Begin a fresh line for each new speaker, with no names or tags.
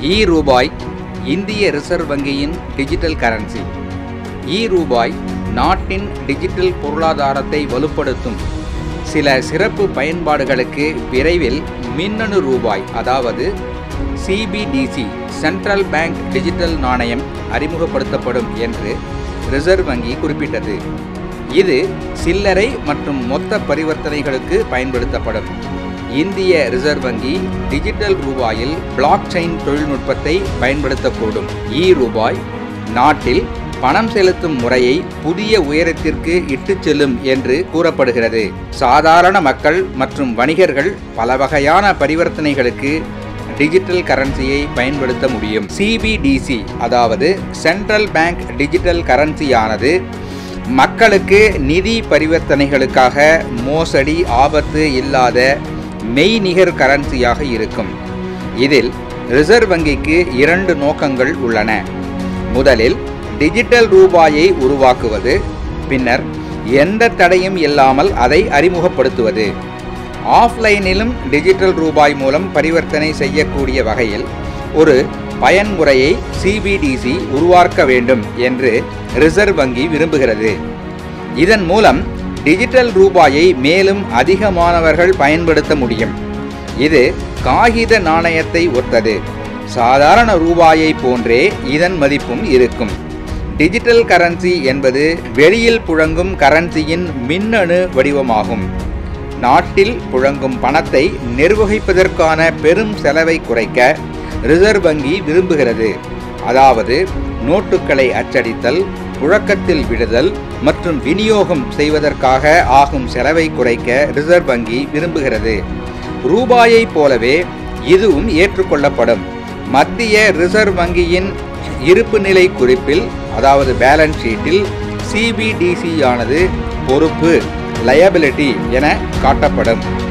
ரூபாய் இந்திய ரிசர்வ் வங்கியின் டிஜிட்டல் கரன்சி. ரூபாய் நாட்டின் டிஜிட்டல் பொருளாதாரத்தை வலுப்படுத்தும். சில சிறப்பு பயன்பாடுகளுக்கு விரைவில் மின்னணு ரூபாய் அதாவது CBDC சென்ட்ரல் பேங்க் டிஜிட்டல் நாணயம் அறிமுகப்படுத்தப்படும் என்று ரிசர்வ் வங்கி குறிப்பிட்டது. இது சில்லறை மற்றும் மொத்த பரிவர்த்தனைகளுக்கு பயன்படுத்தப்படும். இந்திய ரிசர்வ் வங்கி டிஜிட்டல் ரூபாயில் பிளாக் செயின் தொழில்நுட்பத்தை பயன்படுத்தக்கூடும். ரூபாய் நாட்டில் பணம் செலுத்தும் முறையை புதிய உயரத்திற்கு இட்டுச் செல்லும் என்று கூறப்படுகிறது. சாதாரண மக்கள் மற்றும் வணிகர்கள் பல வகையான பரிவர்த்தனைகளுக்கு டிஜிட்டல் கரன்சியை பயன்படுத்த முடியும். CBDC அதாவது சென்ட்ரல் பேங்க் டிஜிட்டல் கரன்சியானது மக்களுக்கு நிதி பரிவர்த்தனைகளுக்காக மோசடி ஆபத்து இல்லாத மெய்நிகர் கரன்சியாக இருக்கும். இதில் ரிசர்வ் வங்கிக்கு 2 நோக்கங்கள் உள்ளன. முதலில் டிஜிட்டல் ரூபாயை உருவாக்குவது, பின்னர் எந்த தடையும் இல்லாமல் அதை அறிமுகப்படுத்துவது. ஆஃப்லைனிலும் டிஜிட்டல் ரூபாய் மூலம் பரிவர்த்தனை செய்யக்கூடிய வகையில் ஒரு பயன்முறையை CBDC உருவாக்க வேண்டும் என்று ரிசர்வ் வங்கி விரும்புகிறது. இதன் மூலம் டிஜிட்டல் ரூபாயை மேலும் அதிகமானவர்கள் பயன்படுத்த முடியும். இது காகித நாணயத்தை ஒத்தது. சாதாரண ரூபாயை போன்றே இதன் மதிப்பும் இருக்கும். டிஜிட்டல் கரன்சி என்பது வெளியில் புழங்கும் கரன்சியின் மின்னணு வடிவமாகும். நாட்டில் புழங்கும் பணத்தை நிர்வகிப்பதற்கான பெரும் செலவை குறைக்க ரிசர்வ் வங்கி விரும்புகிறது. அதாவது நோட்டுகளை அச்சடித்தல், புழக்கத்தில் விடுதல் மற்றும் விநியோகம் செய்வதற்காக ஆகும் செலவை குறைக்க ரிசர்வ் வங்கி விரும்புகிறது. ரூபாயை போலவே இதுவும் ஏற்றுக்கொள்ளப்படும். மத்திய ரிசர்வ் வங்கியின் இருப்பு நிலை குறிப்பில் அதாவது பேலன்ஸ் ஷீட்டில் CBDC ஆனது பொறுப்பு லயபிலிட்டி என காட்டப்படும்.